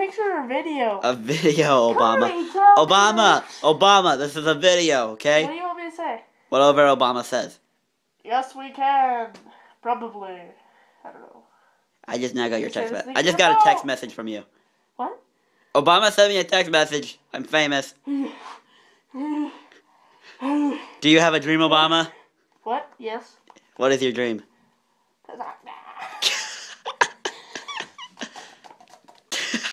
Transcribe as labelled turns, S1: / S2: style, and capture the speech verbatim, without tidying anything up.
S1: picture or a video?
S2: A video, Obama.
S1: Cody, tell
S2: Obama,
S1: me.
S2: Obama, this is a video, okay?
S1: What do you want me to say?
S2: Whatever Obama says.
S1: Yes, we can. Probably. I don't know.
S2: I just now got your
S1: You say
S2: text
S1: this
S2: message.
S1: thing
S2: I just
S1: from
S2: got a text
S1: home.
S2: message from you.
S1: What?
S2: Obama sent me a text message. I'm famous. Do you have a dream, Obama?
S1: What? Yes.
S2: What is your dream?